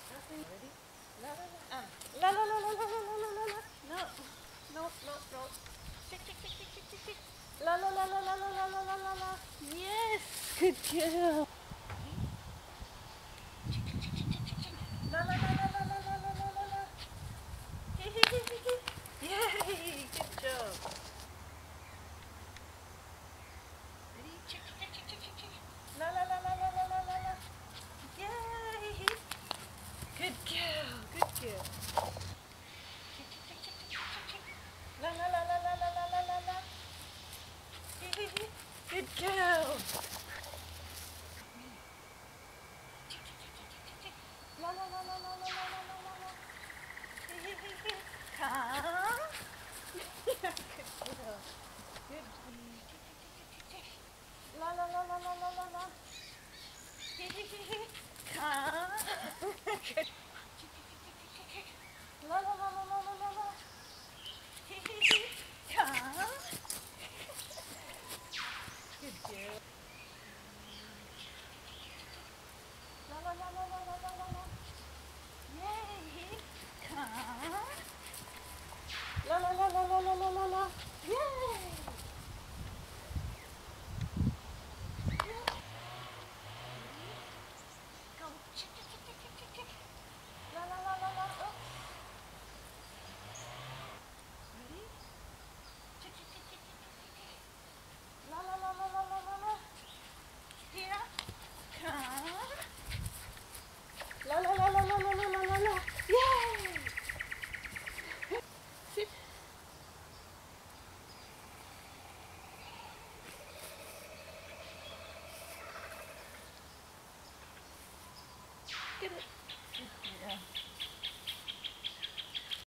Nothing. Ready? La la la. La la la la la la la la la. No. No, no, no. Tick, tick, tick, tick, tick, tick, tick. La la la la la la la la la la la. Yes. Good girl. La la la la la la la la la la la. Yay. Good job. Ready? Chick, chick, chick, chick, chick, chick. La la la la la la la la la. Yay. Good girl. Good girl. La la la la la la la la la la. Good girl. La la la la la la la la la la. Come. Good girl. Good. La la la la la la la la. Come. Good. La la la la la la la la. Come. Good girl. La la la la la la la la la. Yay. Come. La la la la la la la la la. Yay. Go. Chick, chick, chick, chick, chick, chick. La la la la la. Oh. Ready? Chick, chick, chick, chick, chick, chick, chick. La la la la la la la la. Here. Come. La la la la la la la la la la. Yay! Sit. Get it.